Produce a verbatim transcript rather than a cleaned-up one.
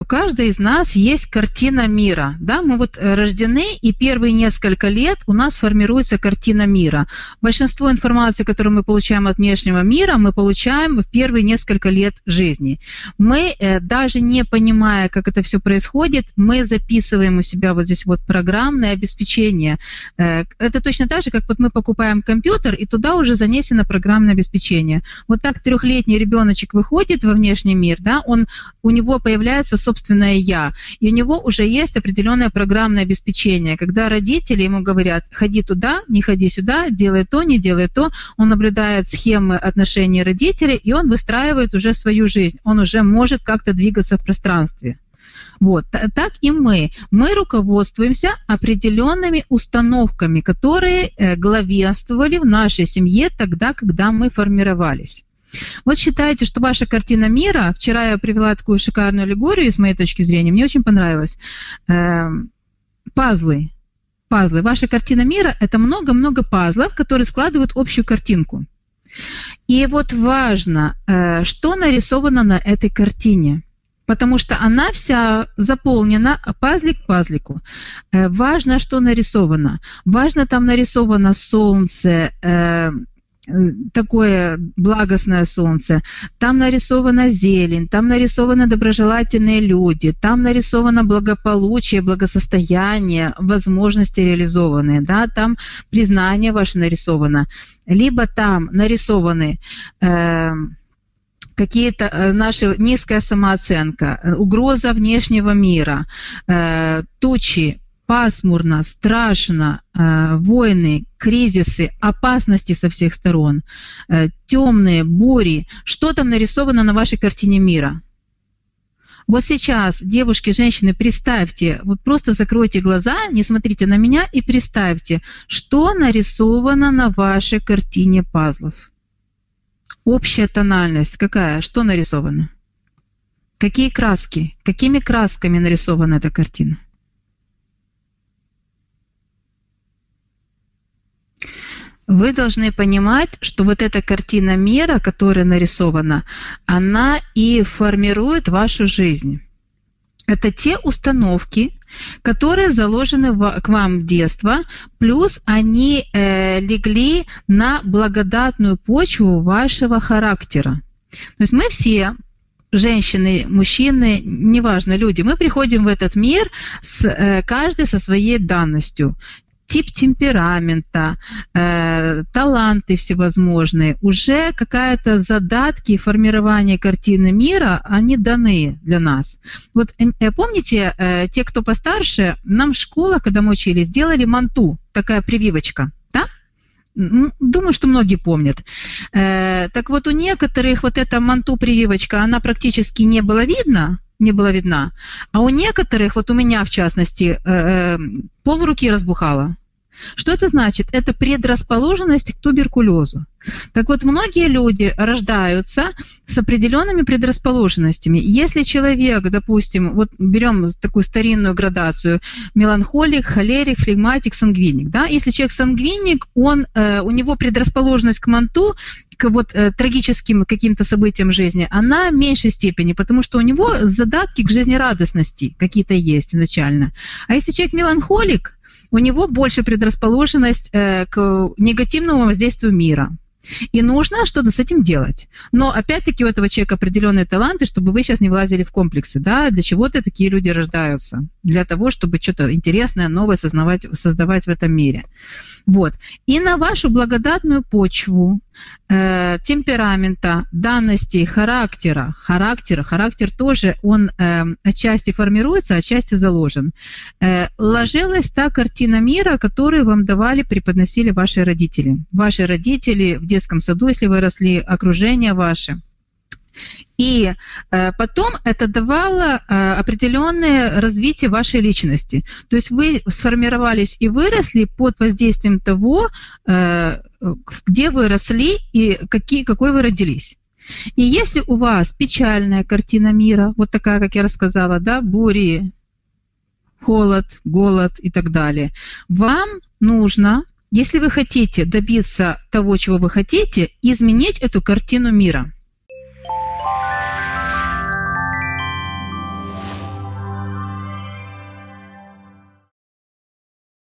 каждой из нас есть картина мира, да, мы вот рождены, и первые несколько лет у нас формируется картина мира. Большинство информации, которую мы получаем от внешнего мира, мы получаем в первые несколько лет жизни. Мы, даже не понимая, как это все происходит, мы записываем у себя вот здесь вот программное обеспечение. Это точно так же, как вот мы покупаем компьютер, и туда уже занесено программное обеспечение. Вот так трехлетний ребеночек выходит во внешний мир, да, он, у него появляется собственное «я», и у него уже есть определенное программное обеспечение. Когда родители ему говорят: ходи туда, не ходи сюда, делай то, не делай то, он наблюдает схемы отношений родителей, и он выстраивает уже свою жизнь, он уже может как-то двигаться в пространстве. Вот, так и мы. Мы руководствуемся определенными установками, которые главенствовали в нашей семье тогда, когда мы формировались. Вот считайте, что ваша картина мира, вчера я привела такую шикарную аллегорию, с моей точки зрения, мне очень понравилось, пазлы. Пазлы. Ваша картина мира – это много-много пазлов, которые складывают общую картинку. И вот важно, что нарисовано на этой картине. Потому что она вся заполнена пазлик к пазлику. Важно, что нарисовано. Важно, там нарисовано солнце, такое благостное солнце, там нарисована зелень, там нарисованы доброжелательные люди, там нарисовано благополучие, благосостояние, возможности реализованные, да, там признание ваше нарисовано, либо там нарисованы э, какие-то наши, низкая самооценка, угроза внешнего мира, э, тучи, пасмурно, страшно, э, войны, кризисы, опасности со всех сторон, э, темные бури. Что там нарисовано на вашей картине мира? Вот сейчас, девушки, женщины, представьте, вот просто закройте глаза, не смотрите на меня и представьте, что нарисовано на вашей картине пазлов. Общая тональность какая? Что нарисовано? Какие краски? Какими красками нарисована эта картина? Вы должны понимать, что вот эта картина мира, которая нарисована, она и формирует вашу жизнь. Это те установки, которые заложены в, к вам в детство, плюс они э, легли на благодатную почву вашего характера. То есть мы все, женщины, мужчины, неважно, люди, мы приходим в этот мир, с, э, каждый со своей данностью. Тип темперамента, э, таланты всевозможные, уже какая-то задатки формирования картины мира, они даны для нас. Вот э, помните, э, те, кто постарше, нам в школах, когда мы учились, делали манту, такая прививочка, да? Думаю, что многие помнят. Э, так вот, у некоторых вот эта манту-прививочка, она практически не была видна, не была видна, а у некоторых, вот у меня в частности, э, пол руки разбухало. Что это значит? Это предрасположенность к туберкулезу. Так вот, многие люди рождаются с определенными предрасположенностями. Если человек, допустим, вот берем такую старинную градацию, меланхолик, холерик, флегматик, сангвиник, да? Если человек сангвиник, он, э, у него предрасположенность к манту, к вот э, трагическим каким-то событиям жизни, она в меньшей степени, потому что у него задатки к жизнерадостности какие-то есть изначально. А если человек меланхолик, у него больше предрасположенность э, к негативному воздействию мира. И нужно что-то с этим делать. Но опять-таки у этого человека определенные таланты, чтобы вы сейчас не влазили в комплексы. Да? Для чего-то такие люди рождаются. Для того, чтобы что-то интересное, новое создавать, создавать в этом мире. Вот. И на вашу благодатную почву э, темперамента, данностей, характера, характера, характер тоже, он э, отчасти формируется, отчасти заложен. Э, ложилась та картина мира, которую вам давали, преподносили ваши родители. Ваши родители в детском саду, если вы росли, окружение ваше. И э, потом это давало э, определенное развитие вашей личности. То есть вы сформировались и выросли под воздействием того, э, где вы росли и какие, какой вы родились. И если у вас печальная картина мира, вот такая, как я рассказала, да, бури, холод, голод и так далее, вам нужно, если вы хотите добиться того, чего вы хотите, изменить эту картину мира.